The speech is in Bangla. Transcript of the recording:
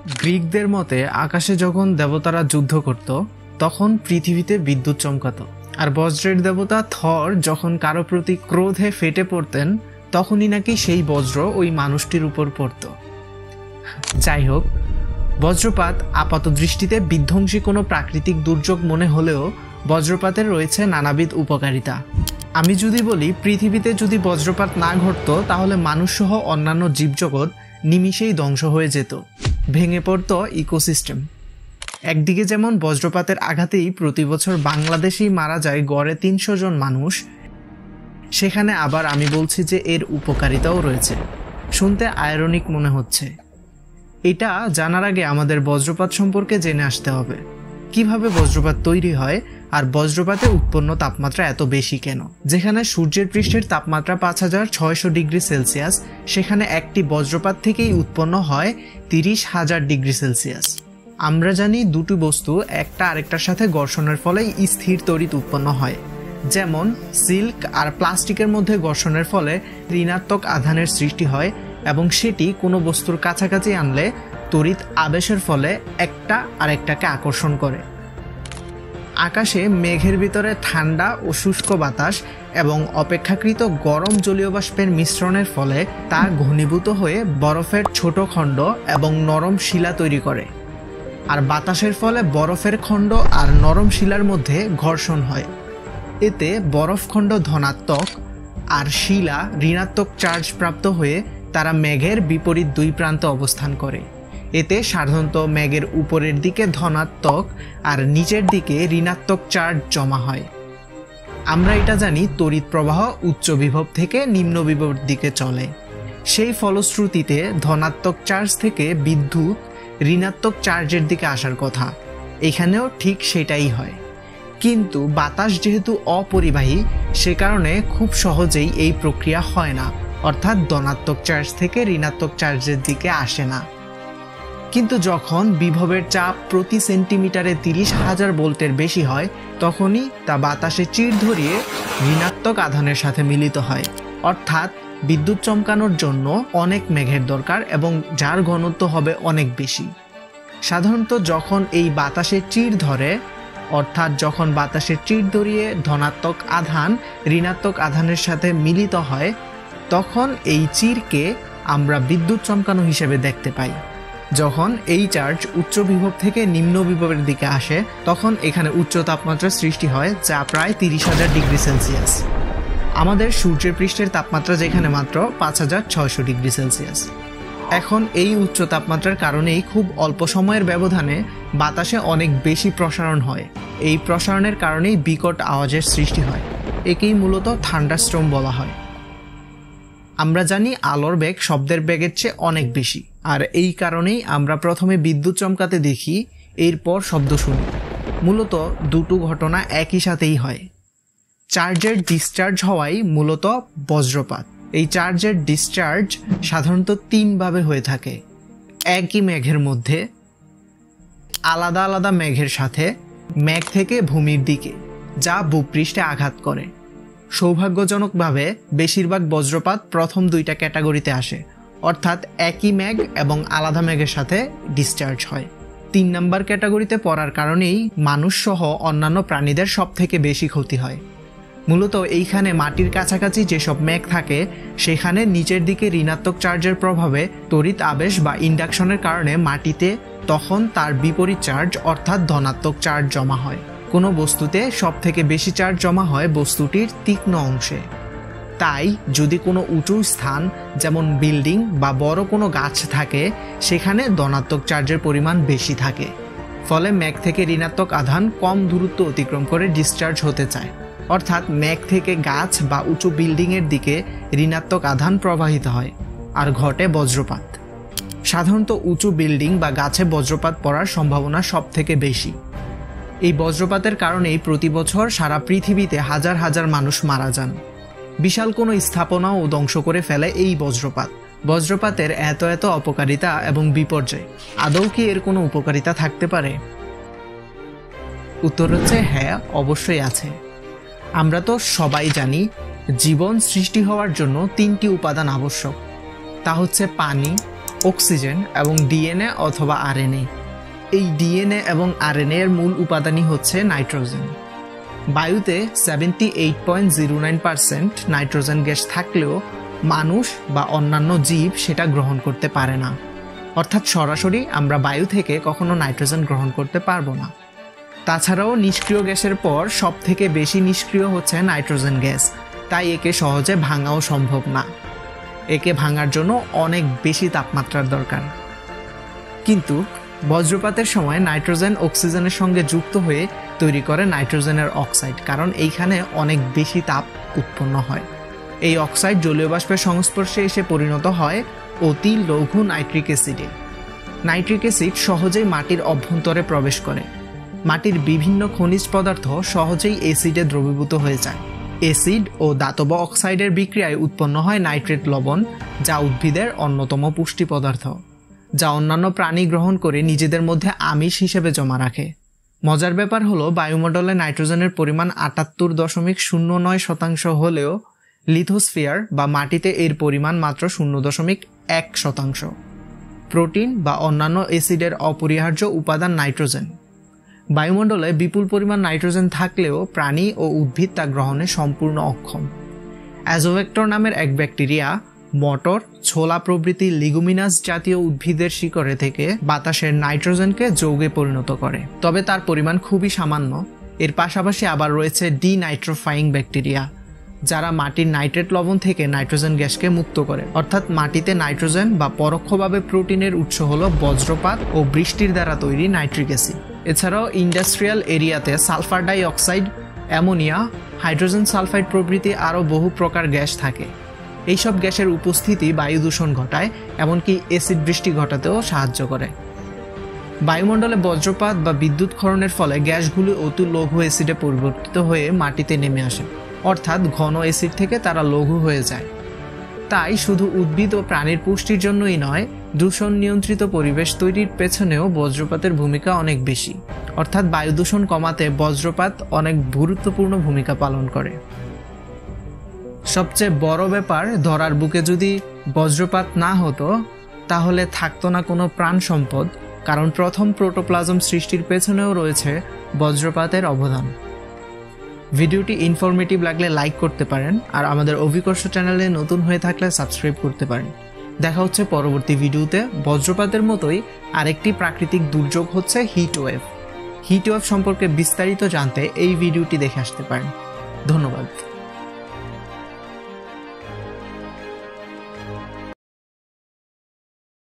গ্রিকদের মতে আকাশে যখন দেবতারা যুদ্ধ করত তখন পৃথিবীতে বিদ্যুৎ চমকাতো, আর বজ্রের দেবতা থর যখন কারো প্রতি ক্রোধে ফেটে পড়তেন তখনই নাকি সেই বজ্র ওই মানুষটির উপর পড়ত। যাই হোক, বজ্রপাত আপাত দৃষ্টিতে বিধ্বংসী কোনো প্রাকৃতিক দুর্যোগ মনে হলেও বজ্রপাতের রয়েছে নানাবিধ উপকারিতা। আমি যদি বলি পৃথিবীতে যদি বজ্রপাত না ঘটতো তাহলে মানুষসহ অন্যান্য জীবজগৎ নিমিষেই ধ্বংস হয়ে যেত, ভেঙে পড়তো ইকোসিস্টেম। একদিকে যেমন বজ্রপাতের আঘাতেই প্রতি বছর বাংলাদেশেই মারা যায় গড়ে ৩০০ জন মানুষ, সেখানে আবার আমি বলছি যে এর উপকারিতাও রয়েছে। শুনতে আয়রনিক মনে হচ্ছে। এটা জানার আগে আমাদের বজ্রপাত সম্পর্কে জেনে আসতে হবে। কিভাবে বজ্রপাত তৈরি হয় আর বজ্রপাতে উৎপন্ন তাপমাত্রা এত বেশি কেন? যেখানে সূর্যের পৃষ্ঠের তাপমাত্রা ৫৬০০ ডিগ্রি সেলসিয়াস, সেখানে একটি বজ্রপাত থেকেই উৎপন্ন হয় ৩০,০০০ ডিগ্রি সেলসিয়াস। আমরা জানি দুটি বস্তু একটা আরেকটার সাথে ঘর্ষণের ফলে স্থির তড়িৎ উৎপন্ন হয়। যেমন সিল্ক আর প্লাস্টিকের মধ্যে ঘর্ষণের ফলে ঋণাত্মক আধানের সৃষ্টি হয় এবং সেটি কোনো বস্তুর কাছাকাছি আনলে তড়িৎ আবেশের ফলে একটা আরেকটাকে আকর্ষণ করে। আকাশে মেঘের ভিতরে ঠান্ডা ও শুষ্ক বাতাস এবং অপেক্ষাকৃত গরম জলীয় বাষ্পের মিশ্রণের ফলে তা ঘনীভূত হয়ে বরফের ছোট খণ্ড এবং নরম শিলা তৈরি করে। আর বাতাসের ফলে বরফের খণ্ড আর নরম শিলার মধ্যে ঘর্ষণ হয়। এতে বরফখণ্ড ধনাত্মক আর শিলা ঋণাত্মক চার্জ প্রাপ্ত হয়ে তারা মেঘের বিপরীত দুই প্রান্তে অবস্থান করে। এতে সাধারণত মেঘের উপরের দিকে ধনাত্মক আর নিচের দিকে ঋণাত্মক চার্জ জমা হয়। আমরা এটা জানি তড়িৎ প্রবাহ উচ্চ বিভব থেকে নিম্ন বিভবের দিকে চলে। সেই ফলশ্রুতিতে ধনাত্মক চার্জ থেকে বিদ্যুৎ ঋণাত্মক চার্জের দিকে আসার কথা। এখানেও ঠিক সেটাই হয়, কিন্তু বাতাস যেহেতু অপরিবাহী সে কারণে খুব সহজেই এই প্রক্রিয়া হয় না, অর্থাৎ ধনাত্মক চার্জ থেকে ঋণাত্মক চার্জের দিকে আসে না। কিন্তু যখন বিভবের চাপ প্রতি সেন্টিমিটারে ৩০,০০০ ভোল্টের বেশি হয় তখনই তা বাতাসে চির ধরিয়ে ঋণাত্মক আধানের সাথে মিলিত হয়। অর্থাৎ বিদ্যুৎ চমকানোর জন্য অনেক মেঘের দরকার এবং যার ঘনত্ব হবে অনেক বেশি। সাধারণত যখন এই বাতাসে চির ধরে, অর্থাৎ যখন বাতাসের চির ধরিয়ে ধনাত্মক আধান ঋণাত্মক আধানের সাথে মিলিত হয় তখন এই চিরকে আমরা বিদ্যুৎ চমকানো হিসেবে দেখতে পাই। যখন এই চার্জ উচ্চ বিভব থেকে নিম্ন বিভবের দিকে আসে তখন এখানে উচ্চ তাপমাত্রার সৃষ্টি হয়, যা প্রায় ৩০,০০০ ডিগ্রি সেলসিয়াস। আমাদের সূর্যের পৃষ্ঠের তাপমাত্রা যেখানে মাত্র ৫৬০০ ডিগ্রি সেলসিয়াস। এখন এই উচ্চ তাপমাত্রার কারণেই খুব অল্প সময়ের ব্যবধানে বাতাসে অনেক বেশি প্রসারণ হয়। এই প্রসারণের কারণেই বিকট আওয়াজের সৃষ্টি হয়। একেই মূলত থান্ডারস্টর্ম বলা হয়। আমরা জানি আলোর বেগ শব্দের বেগের চেয়ে অনেক বেশি, আর এই কারণেই আমরা প্রথমে বিদ্যুৎ চমকাতে দেখি, এরপর শব্দ শুনি। মূলত দুটো ঘটনা একই সাথেই হয়। চার্জের ডিসচার্জ হওয়াই মূলত বজ্রপাত। এই চার্জের ডিসচার্জ সাধারণত ৩ ভাবে হয়ে থাকে। একই মেঘের মধ্যে, আলাদা আলাদা মেঘের সাথে, মেঘ থেকে ভূমির দিকে, যা ভূপৃষ্ঠে আঘাত করে। সৌভাগ্যজনকভাবে বেশিরভাগ বজ্রপাত প্রথম দুইটা ক্যাটাগরিতে আসে, অর্থাৎ একই মেঘ এবং আলাদা মেঘের সাথে ডিসচার্জ হয়। ৩ নম্বর ক্যাটাগরিতে পড়ার কারণেই মানুষ সহ অন্যান্য প্রাণীদের সব থেকে বেশি ক্ষতি হয়। মূলত এইখানে মাটির কাছাকাছি যেসব মেঘ থাকে সেখানে নিচের দিকে ঋণাত্মক চার্জের প্রভাবে তড়িৎ আবেশ বা ইন্ডাকশনের কারণে মাটিতে তখন তার বিপরীত চার্জ অর্থাৎ ধনাত্মক চার্জ জমা হয়। কোনো বস্তুতে সব থেকে বেশি চার্জ জমা হয় বস্তুটির তীক্ষ্ণ অংশে। তাই যদি কোনো উঁচু স্থান যেমন বিল্ডিং বা বড় কোনো গাছ থাকে সেখানে ধনাত্মক চার্জের পরিমাণ বেশি থাকে, ফলে মেঘ থেকে ঋণাত্মক আধান কম দূরত্ব অতিক্রম করে ডিসচার্জ হতে চায়। অর্থাৎ মেঘ থেকে গাছ বা উঁচু বিল্ডিংয়ের দিকে ঋণাত্মক আধান প্রবাহিত হয় আর ঘটে বজ্রপাত। সাধারণত উঁচু বিল্ডিং বা গাছে বজ্রপাত পড়ার সম্ভাবনা সব থেকে বেশি। এই বজ্রপাতের কারণেই প্রতি বছর সারা পৃথিবীতে হাজার হাজার মানুষ মারা যান। বিশাল কোনো স্থাপনাও ধ্বংস করে ফেলে এই বজ্রপাত। বজ্রপাতের এত এত অপকারিতা এবং বিপর্যয়, আদৌ কি এর কোনো উপকারিতা থাকতে পারে? উত্তর হচ্ছে হ্যাঁ, অবশ্যই আছে। আমরা তো সবাই জানি জীবন সৃষ্টি হওয়ার জন্য 3টি উপাদান আবশ্যক। তা হচ্ছে পানি, অক্সিজেন এবং ডিএনএ অথবা আরএনএ। এই ডিএনএ এবং আরএনএ এর মূল উপাদানই হচ্ছে নাইট্রোজেন। বায়ুতে 78.09% নাইট্রোজেন গ্যাস থাকলেও মানুষ বা অন্যান্য জীব সেটা গ্রহণ করতে পারে না। অর্থাৎ সরাসরি আমরা বায়ু থেকে কখনো নাইট্রোজেন গ্রহণ করতে পারবো না। তাছাড়াও নিষ্ক্রিয় গ্যাসের পর সবথেকে বেশি নিষ্ক্রিয় হচ্ছে নাইট্রোজেন গ্যাস, তাই একে সহজে ভাঙাও সম্ভব না। একে ভাঙার জন্য অনেক বেশি তাপমাত্রার দরকার। কিন্তু বজ্রপাতের সময় নাইট্রোজেন অক্সিজেনের সঙ্গে যুক্ত হয়ে তৈরি করে নাইট্রোজেনের অক্সাইড, কারণ এইখানে অনেক বেশি তাপ উৎপন্ন হয়। এই অক্সাইড জলীয় বাষ্পের সংস্পর্শে এসে পরিণত হয় অতি লঘু নাইট্রিক অ্যাসিডে। নাইট্রিক অ্যাসিড সহজেই মাটির অভ্যন্তরে প্রবেশ করে। মাটির বিভিন্ন খনিজ পদার্থ সহজেই অ্যাসিডে দ্রবীভূত হয়ে যায়। অ্যাসিড ও ধাতব অক্সাইডের বিক্রিয়ায় উৎপন্ন হয় নাইট্রেট লবণ, যা উদ্ভিদের অন্যতম পুষ্টি পদার্থ, যা অন্যান্য প্রাণী গ্রহণ করে নিজেদের মধ্যে আমিষ হিসেবে জমা রাখে। মজার ব্যাপার হলো বায়ুমণ্ডলে নাইট্রোজেনের পরিমাণ 78.09% হলেও লিথোস্ফিয়ার বা মাটিতে এর পরিমাণ মাত্র 0.1%। প্রোটিন বা অন্যান্য অ্যাসিডের অপরিহার্য উপাদান নাইট্রোজেন। বায়ুমণ্ডলে বিপুল পরিমাণ নাইট্রোজেন থাকলেও প্রাণী ও উদ্ভিদ তা গ্রহণে সম্পূর্ণ অক্ষম। অ্যাজোভেক্টর নামের এক ব্যাকটেরিয়া মটর, ছোলা প্রভৃতি লিগুমিনাস জাতীয় উদ্ভিদের শিকড়ে থেকে বাতাসের নাইট্রোজেনকে যৌগে পরিণত করে, তবে তার পরিমাণ খুবই সামান্য। এর পাশাপাশি আবার রয়েছে ডিনাইট্রোফাইং ব্যাকটেরিয়া, যারা মাটির নাইট্রেট লবণ থেকে নাইট্রোজেন গ্যাসকে মুক্ত করে। অর্থাৎ মাটিতে নাইট্রোজেন বা পরোক্ষভাবে প্রোটিনের উৎস হলো বজ্রপাত ও বৃষ্টির দ্বারা তৈরি নাইট্রিক অ্যাসিড। এছাড়াও ইন্ডাস্ট্রিয়াল এরিয়াতে sulphur dioxide, ammonia, hydrogen sulphide প্রভৃতি আরও বহু প্রকার গ্যাস থাকে। এইসব গ্যাসের উপস্থিতি বায়ু দূষণ ঘটায়, এমনকি অ্যাসিড বৃষ্টি ঘটাতেও সাহায্য করে। বায়ুমণ্ডলে বজ্রপাত বা বিদ্যুৎ ক্ষরণের ফলে গ্যাসগুলি অতি লঘু অ্যাসিডে পরিবর্তিত হয়ে মাটিতে নেমে আসে, অর্থাৎ ঘন অ্যাসিড থেকে তারা লঘু হয়ে যায়। তাই শুধু উদ্ভিদ ও প্রাণীর পুষ্টির জন্যই নয়, দূষণ নিয়ন্ত্রিত পরিবেশ তৈরির পেছনেও বজ্রপাতের ভূমিকা অনেক বেশি। অর্থাৎ বায়ু দূষণ কমাতে বজ্রপাত অনেক গুরুত্বপূর্ণ ভূমিকা পালন করে। সবচেয়ে বড় ব্যাপার, ধরার বুকে যদি বজ্রপাত না হতো তাহলে থাকতো না কোনো প্রাণ সম্পদ, কারণ প্রথম প্রোটোপ্লাজম সৃষ্টির পেছনেও রয়েছে বজ্রপাতের অবদান। ভিডিওটি ইনফরমেটিভ লাগলে লাইক করতে পারেন, আর আমাদের অভিকর্ষ চ্যানেলে নতুন হয়ে থাকলে সাবস্ক্রাইব করতে পারেন। দেখা হচ্ছে পরবর্তী ভিডিওতে। বজ্রপাতের মতোই আরেকটি প্রাকৃতিক দুর্যোগ হচ্ছে হিটওয়েভ। হিটওয়েভ সম্পর্কে বিস্তারিত জানতে এই ভিডিওটি দেখে আসতে পারেন। ধন্যবাদ।